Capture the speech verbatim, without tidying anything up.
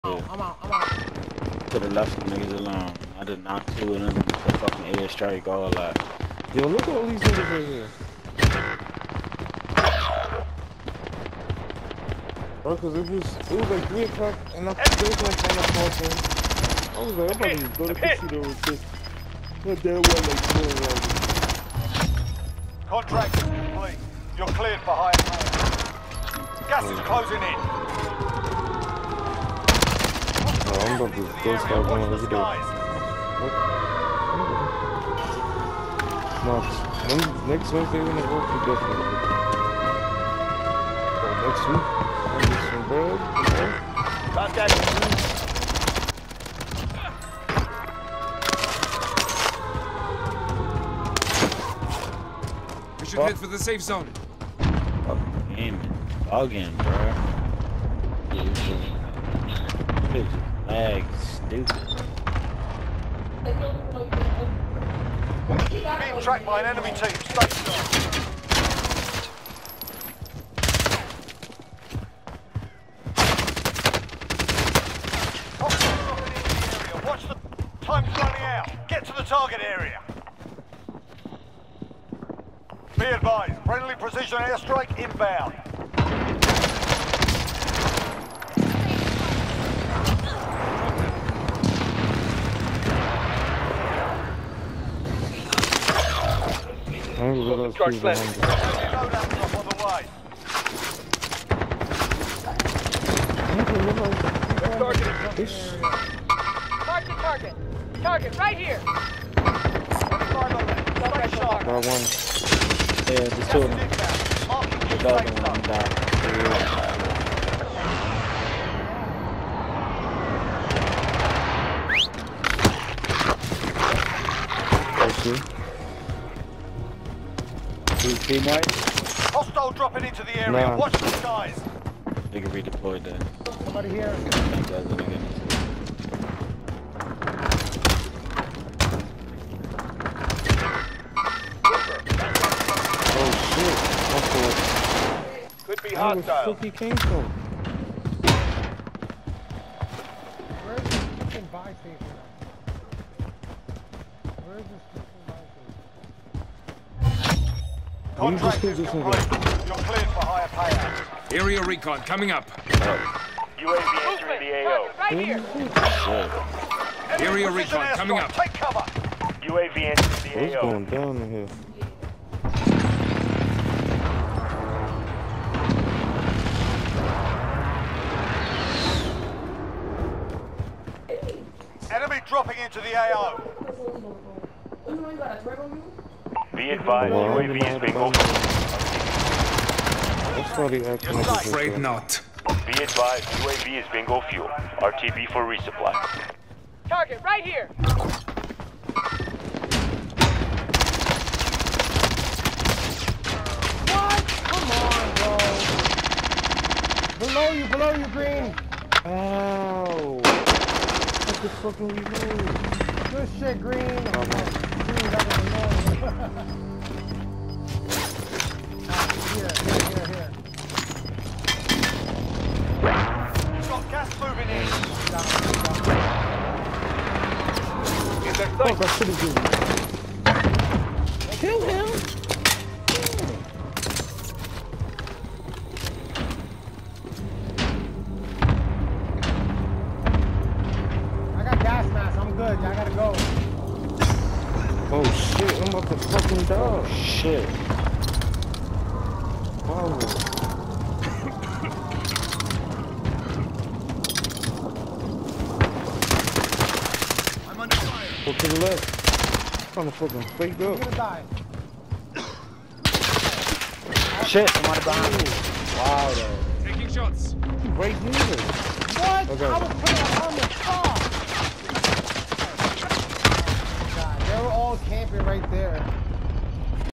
out, I'm out, I'm out. Could have left them niggas alone. I did not two of them. The fucking airstrike all that. Yo, look at all these niggas right here. Bro, cause it was it was like three o'clock and I still was like on the phone. I was like, I'm about to go to casino with this. Not that well like two around. Contract is complete. You're cleared for higher pay. Gas is closing in. Oh, I'm about to go start going over there. What? No, when, next Wednesday we're gonna go for definitely. So next week, I'll get some bread. Okay? Contact. We should head for the safe zone. Fucking game. Bugging, bro. Bitch, lag, stupid. Being tracked by an enemy team. Stay strong. Watch the time's running out. Get to the target area. Be advised, friendly precision airstrike inbound. I'm gonna go to the behind you. Loadout drop on the way. Target, target. Target, right here. twenty-five on that. Stay sharp. Got one. Yeah, just two of them. Marking The your dog safe and zone. one down. Thank you. Two team white. Hostile dropping into the area. Nah. Watch the skies. They can redeploy there. Somebody here. Thank guys, let me get this. Oh shit. That's what. Could be Where the hostile. fuck he came from? Where's this fucking buy station? Where's this fucking buy station? Contract just is did this complete. You're cleared for higher payouts. Area recon coming up. U A V entering the A O. Right here. Shit. Area Precision recon coming airstrike. up. Take cover. U A V entering the What's A O. going down in here? Enemy dropping into the A O. Be advised, Well, U A V is being opened. That's why they acting like this. Afraid not. Be advised, U A V is bingo fuel. R T B for resupply. Target, right here. What? Come on, bro. Below you, below you, Green. Ow! What the fuck are we doing? Good shit, Green. Green, that was annoying. Here, here, here, here. Got gas moving in. Fuck, I should have given you. Kill him! I got gas mask. I'm good. I gotta go. Oh shit, I'm about to fucking die. Shit. Wow. I'm under fire. Go to the left. I'm trying to fucking fake I'm up. gonna die. Shit, somebody behind me. Wow, though. Taking shots. Right here. What? Okay. I was putting on the car. God, they were all camping right there.